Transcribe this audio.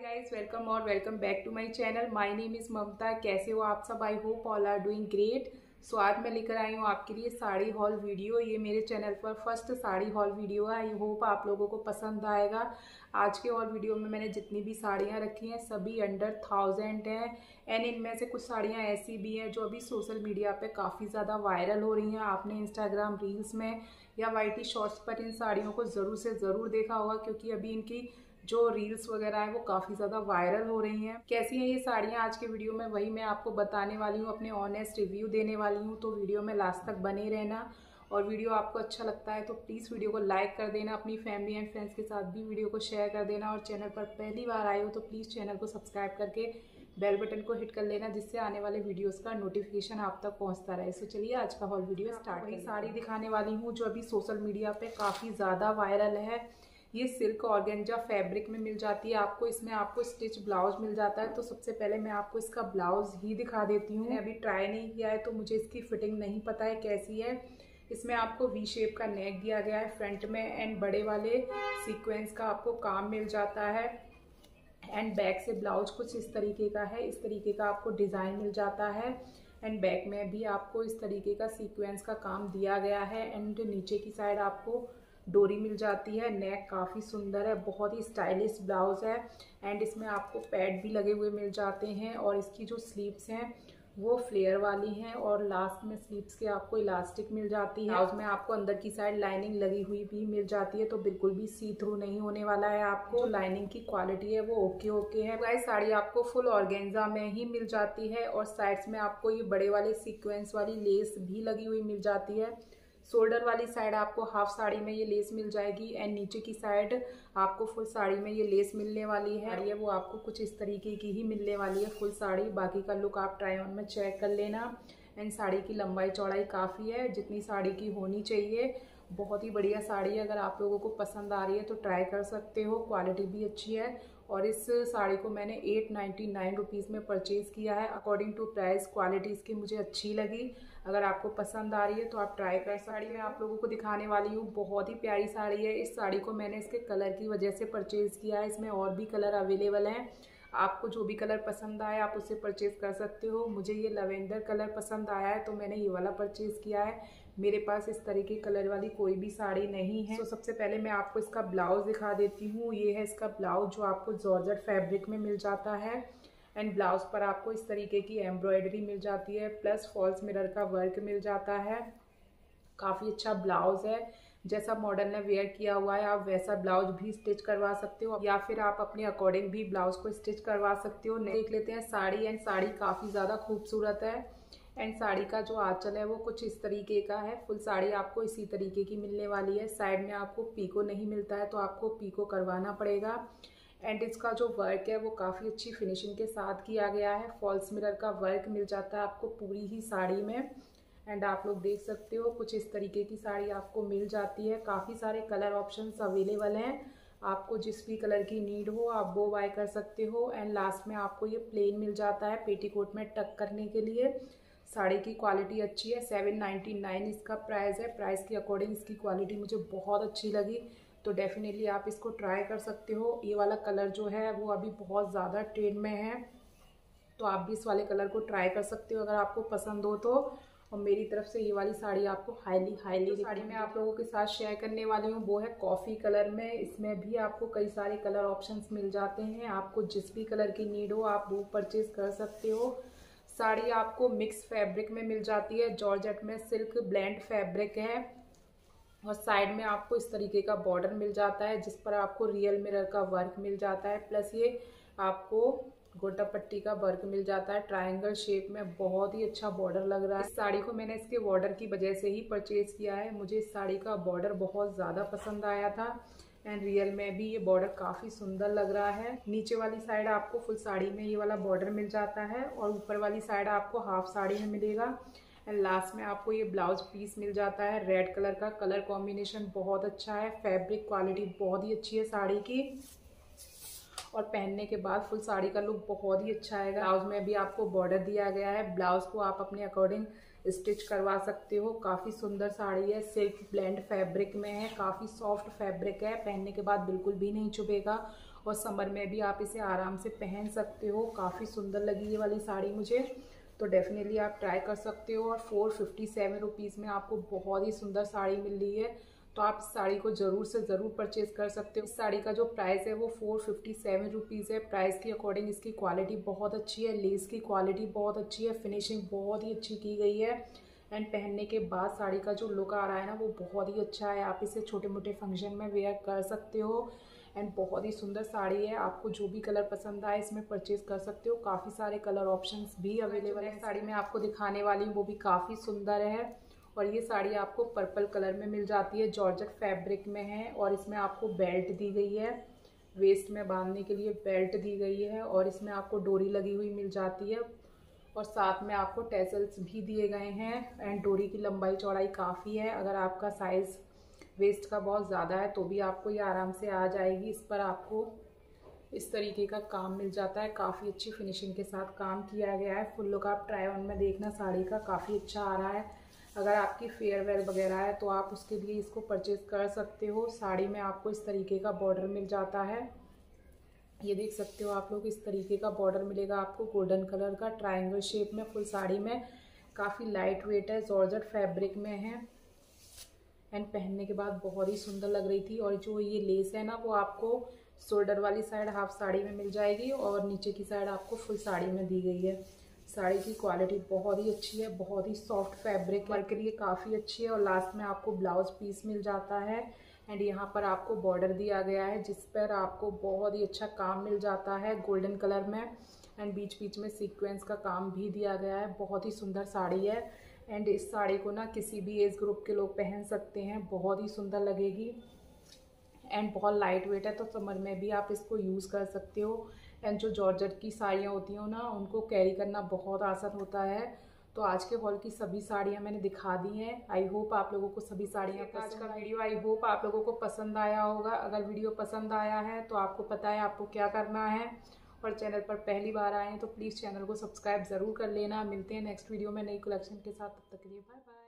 Guys, welcome और welcome back to my channel. My name is Mamta. कैसे हो आप सब? I hope all are doing great. So आज मैं लेकर आई हूँ आपके लिए साड़ी हॉल वीडियो। ये मेरे चैनल पर फर्स्ट साड़ी हॉल वीडियो है। आई होप आप लोगों को पसंद आएगा। आज के हॉल वीडियो में मैंने जितनी भी साड़ियाँ रखी हैं सभी अंडर 1000 हैं। एंड इनमें से कुछ साड़ियाँ ऐसी भी हैं जो अभी सोशल मीडिया पे काफ़ी ज़्यादा वायरल हो रही हैं। आपने इंस्टाग्राम रील्स में या वाईटी शॉर्ट्स पर इन साड़ियों को ज़रूर से ज़रूर देखा होगा, क्योंकि अभी इनकी जो रील्स वगैरह है वो काफ़ी ज़्यादा वायरल हो रही हैं। कैसी हैं ये साड़ियाँ आज के वीडियो में वही मैं आपको बताने वाली हूँ, अपने ऑनेस्ट रिव्यू देने वाली हूँ। तो वीडियो में लास्ट तक बने रहना। और वीडियो आपको अच्छा लगता है तो प्लीज़ वीडियो को लाइक कर देना, अपनी फैमिली एंड फ्रेंड्स के साथ भी वीडियो को शेयर कर देना। और चैनल पर पहली बार आए हो तो प्लीज़ चैनल को सब्सक्राइब करके बेल बटन को हिट कर लेना, जिससे आने वाले वीडियोस का नोटिफिकेशन आप तक पहुंचता रहे। सो चलिए आज का हॉल वीडियो स्टार्ट। वही साड़ी दिखाने वाली हूँ जो अभी सोशल मीडिया पे काफ़ी ज़्यादा वायरल है। ये सिल्क ऑर्गेंजा फैब्रिक में मिल जाती है आपको। इसमें आपको स्टिच ब्लाउज मिल जाता है। तो सबसे पहले मैं आपको इसका ब्लाउज ही दिखा देती हूँ। मैंने अभी ट्राई नहीं किया है तो मुझे इसकी फिटिंग नहीं पता है कैसी है। इसमें आपको वी शेप का नेक दिया गया है फ्रंट में, एंड बड़े वाले सीक्वेंस का आपको काम मिल जाता है। एंड बैक से ब्लाउज कुछ इस तरीके का है, इस तरीके का आपको डिज़ाइन मिल जाता है। एंड बैक में भी आपको इस तरीके का सीक्वेंस का काम दिया गया है। एंड नीचे की साइड आपको डोरी मिल जाती है। नेक काफ़ी सुंदर है, बहुत ही स्टाइलिश ब्लाउज है। एंड इसमें आपको पैड भी लगे हुए मिल जाते हैं। और इसकी जो स्लीव्स हैं वो फ्लेयर वाली हैं, और लास्ट में स्लीव्स के आपको इलास्टिक मिल जाती है। ब्लाउज में आपको अंदर की साइड लाइनिंग लगी हुई भी मिल जाती है, तो बिल्कुल भी सी थ्रू नहीं होने वाला है। आपको लाइनिंग की क्वालिटी है वो ओके है। गाइस, साड़ी आपको फुल ऑर्गेन्जा में ही मिल जाती है, और साइड्स में आपको ये बड़े वाले सीक्वेंस वाली लेस भी लगी हुई मिल जाती है। शोल्डर वाली साइड आपको हाफ साड़ी में ये लेस मिल जाएगी, एंड नीचे की साइड आपको फुल साड़ी में ये लेस मिलने वाली है। वो आपको कुछ इस तरीके की ही मिलने वाली है फुल साड़ी। बाकी का लुक आप ट्राई ऑन में चेक कर लेना। एंड साड़ी की लंबाई चौड़ाई काफ़ी है जितनी साड़ी की होनी चाहिए। बहुत ही बढ़िया साड़ी है। अगर आप लोगों को पसंद आ रही है तो ट्राई कर सकते हो। क्वालिटी भी अच्छी है। और इस साड़ी को मैंने 899 रुपीज़ में परचेज़ किया है। अकॉर्डिंग टू प्राइस क्वालिटी इसकी मुझे अच्छी लगी। अगर आपको पसंद आ रही है तो आप ट्राई कर। साड़ी मैं आप लोगों को दिखाने वाली हूँ, बहुत ही प्यारी साड़ी है। इस साड़ी को मैंने इसके कलर की वजह से परचेज़ किया है। इसमें और भी कलर अवेलेबल हैं। आपको जो भी कलर पसंद आए आप उससे परचेज़ कर सकते हो। मुझे ये लवेंडर कलर पसंद आया है तो मैंने ये वाला परचेज़ किया है। मेरे पास इस तरीके कलर वाली कोई भी साड़ी नहीं है। तो सबसे पहले मैं आपको इसका ब्लाउज दिखा देती हूँ। ये है इसका ब्लाउज जो आपको जॉर्जेट फैब्रिक में मिल जाता है। एंड ब्लाउज पर आपको इस तरीके की एम्ब्रॉयडरी मिल जाती है, प्लस फॉल्स मिरर का वर्क मिल जाता है। काफ़ी अच्छा ब्लाउज है। जैसा मॉडल ने वेयर किया हुआ है आप वैसा ब्लाउज भी स्टिच करवा सकते हो, या फिर आप अपने अकॉर्डिंग भी ब्लाउज को स्टिच करवा सकते हो। देख लेते हैं साड़ी। एंड साड़ी काफ़ी ज़्यादा खूबसूरत है। एंड साड़ी का जो आंचल है वो कुछ इस तरीके का है। फुल साड़ी आपको इसी तरीके की मिलने वाली है। साइड में आपको पीको नहीं मिलता है तो आपको पीको करवाना पड़ेगा। एंड इसका जो वर्क है वो काफ़ी अच्छी फिनिशिंग के साथ किया गया है। फॉल्स मिरर का वर्क मिल जाता है आपको पूरी ही साड़ी में। एंड आप लोग देख सकते हो कुछ इस तरीके की साड़ी आपको मिल जाती है। काफ़ी सारे कलर ऑप्शंस अवेलेबल हैं। आपको जिस भी कलर की नीड हो आप वो बाय कर सकते हो। एंड लास्ट में आपको ये प्लेन मिल जाता है पेटीकोट में टक करने के लिए। साड़ी की क्वालिटी अच्छी है। 799 इसका प्राइस है। प्राइस के अकॉर्डिंग इसकी क्वालिटी मुझे बहुत अच्छी लगी, तो डेफिनेटली आप इसको ट्राई कर सकते हो। ये वाला कलर जो है वो अभी बहुत ज़्यादा ट्रेंड में है, तो आप भी इस वाले कलर को ट्राई कर सकते हो अगर आपको पसंद हो तो। और मेरी तरफ से ये वाली साड़ी आपको हाईली साड़ी मैं आप लोगों के साथ शेयर करने वाली हूँ वो है कॉफ़ी कलर में। इसमें भी आपको कई सारे कलर ऑप्शंस मिल जाते हैं। आपको जिस भी कलर की नीड हो आप वो परचेज कर सकते हो। साड़ी आपको मिक्स फैब्रिक में मिल जाती है। जॉर्जेट में सिल्क ब्लेंड फैब्रिक है। और साइड में आपको इस तरीके का बॉर्डर मिल जाता है जिस पर आपको रियल मिरर का वर्क मिल जाता है, प्लस ये आपको गोटा पट्टी का वर्क मिल जाता है ट्रायंगल शेप में। बहुत ही अच्छा बॉर्डर लग रहा है। इस साड़ी को मैंने इसके बॉर्डर की वजह से ही परचेज किया है। मुझे इस साड़ी का बॉर्डर बहुत ज़्यादा पसंद आया था। एंड रियल में भी ये बॉर्डर काफ़ी सुंदर लग रहा है। नीचे वाली साइड आपको फुल साड़ी में ये वाला बॉर्डर मिल जाता है, और ऊपर वाली साइड आपको हाफ साड़ी में मिलेगा। एंड लास्ट में आपको ये ब्लाउज पीस मिल जाता है रेड कलर का। कलर कॉम्बिनेशन बहुत अच्छा है। फैब्रिक क्वालिटी बहुत ही अच्छी है साड़ी की, और पहनने के बाद फुल साड़ी का लुक बहुत ही अच्छा आएगा। ब्लाउज में भी आपको बॉर्डर दिया गया है। ब्लाउज को आप अपने अकॉर्डिंग स्टिच करवा सकते हो। काफ़ी सुंदर साड़ी है। सिल्क ब्लेंड फैब्रिक में है। काफ़ी सॉफ्ट फैब्रिक है। पहनने के बाद बिल्कुल भी नहीं चुभेगा। और समर में भी आप इसे आराम से पहन सकते हो। काफ़ी सुंदर लगी ये वाली साड़ी मुझे, तो डेफिनेटली आप ट्राई कर सकते हो। और 457 रुपीज़ में आपको बहुत ही सुंदर साड़ी मिल रही है, तो आप इस साड़ी को ज़रूर से ज़रूर परचेज़ कर सकते हो। इस साड़ी का जो प्राइस है वो 457 रुपीज़ है। प्राइस के अकॉर्डिंग इसकी क्वालिटी बहुत अच्छी है, लेस की क्वालिटी बहुत अच्छी है, फिनिशिंग बहुत ही अच्छी की गई है। एंड पहनने के बाद साड़ी का जो लुक आ रहा है ना वो बहुत ही अच्छा है। आप इसे छोटे मोटे फंक्शन में वेयर कर सकते हो। एंड बहुत ही सुंदर साड़ी है, आपको जो भी कलर पसंद आए इसमें परचेज़ कर सकते हो। काफ़ी सारे कलर ऑप्शंस भी अवेलेबल है। साड़ी में आपको दिखाने वाली वो भी काफ़ी सुंदर है, और ये साड़ी आपको पर्पल कलर में मिल जाती है, जॉर्जेट फैब्रिक में है। और इसमें आपको बेल्ट दी गई है, वेस्ट में बांधने के लिए बेल्ट दी गई है, और इसमें आपको डोरी लगी हुई मिल जाती है, और साथ में आपको टैसल्स भी दिए गए हैं। एंड डोरी की लंबाई चौड़ाई काफ़ी है, अगर आपका साइज़ वेस्ट का बहुत ज़्यादा है तो भी आपको ये आराम से आ जाएगी। इस पर आपको इस तरीके का काम मिल जाता है, काफ़ी अच्छी फिनिशिंग के साथ काम किया गया है। फुल लुक आप ट्राई ऑन में देखना साड़ी का, काफ़ी अच्छा आ रहा है। अगर आपकी फेयरवेल वगैरह है तो आप उसके लिए इसको परचेज़ कर सकते हो। साड़ी में आपको इस तरीके का बॉर्डर मिल जाता है, ये देख सकते हो आप लोग, इस तरीके का बॉर्डर मिलेगा आपको गोल्डन कलर का ट्रायंगल शेप में फुल साड़ी में। काफ़ी लाइट वेट है, जॉर्जेट फैब्रिक में है, एंड पहनने के बाद बहुत ही सुंदर लग रही थी। और जो ये लेस है ना वो आपको शोल्डर वाली साइड हाफ साड़ी में मिल जाएगी, और नीचे की साइड आपको फुल साड़ी में दी गई है। साड़ी की क्वालिटी बहुत ही अच्छी है, बहुत ही सॉफ्ट फैब्रिक वर्क के लिए काफ़ी अच्छी है। और लास्ट में आपको ब्लाउज पीस मिल जाता है, एंड यहाँ पर आपको बॉर्डर दिया गया है जिस पर आपको बहुत ही अच्छा काम मिल जाता है गोल्डन कलर में, एंड बीच बीच में सीक्वेंस का काम भी दिया गया है। बहुत ही सुंदर साड़ी है, एंड इस साड़ी को ना किसी भी एज ग्रुप के लोग पहन सकते हैं, बहुत ही सुंदर लगेगी। एंड बहुत लाइट वेट है, तो समर में भी आप इसको यूज़ कर सकते हो। एंड जो जॉर्जेट की साड़ियाँ होती हैं ना उनको कैरी करना बहुत आसान होता है। तो आज के हॉल की सभी साड़ियाँ मैंने दिखा दी हैं। आई होप आप लोगों को सभी साड़ियाँ आज का वीडियो आई होप आप लोगों को पसंद आया होगा। अगर वीडियो पसंद आया है तो आपको पता है आपको क्या करना है, और चैनल पर पहली बार आए हैं तो प्लीज़ चैनल को सब्सक्राइब ज़रूर कर लेना। मिलते हैं नेक्स्ट वीडियो में नई कलेक्शन के साथ, तब तक के लिए बाय बाय।